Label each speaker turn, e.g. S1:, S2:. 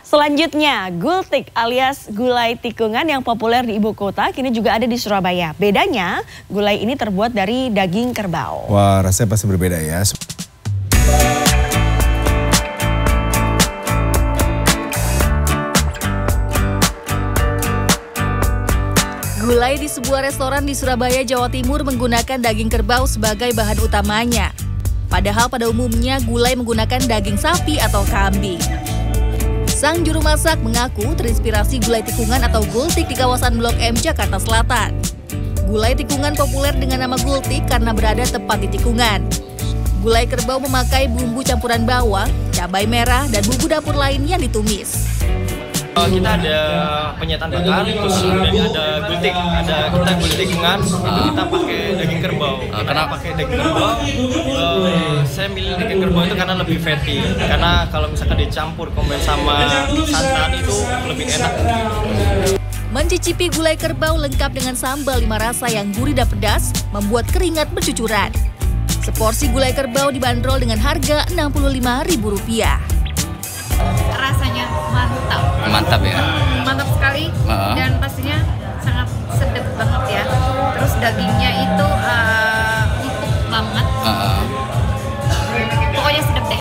S1: Selanjutnya, gultik alias gulai tikungan yang populer di ibu kota kini juga ada di Surabaya. Bedanya, gulai ini terbuat dari daging kerbau.
S2: Wah, rasanya pasti berbeda ya.
S3: Gulai di sebuah restoran di Surabaya, Jawa Timur menggunakan daging kerbau sebagai bahan utamanya. Padahal pada umumnya gulai menggunakan daging sapi atau kambing. Sang juru masak mengaku terinspirasi gulai tikungan atau gultik di kawasan Blok M, Jakarta Selatan. Gulai tikungan populer dengan nama gultik karena berada tepat di tikungan. Gulai kerbau memakai bumbu campuran bawang, cabai merah, dan bumbu dapur lain yang ditumis.
S4: Kita ada penyetan bakar, terus kemudian ada gultik, kita gultik tikungan, itu kita pakai daging kerbau. Kenapa pakai daging kerbau? Saya milih daging kerbau itu karena lebih fatty. Karena kalau misalkan dicampur kombin sama santan itu lebih enak.
S3: Mencicipi gulai kerbau lengkap dengan sambal 5 rasa yang gurih dan pedas, membuat keringat bercucuran. Seporsi gulai kerbau dibanderol dengan harga Rp65.000.
S5: Rasanya mantap.
S6: Mantap ya?
S5: Mantap sekali dan pastinya sangat sedap banget ya. Terus dagingnya itu empuk banget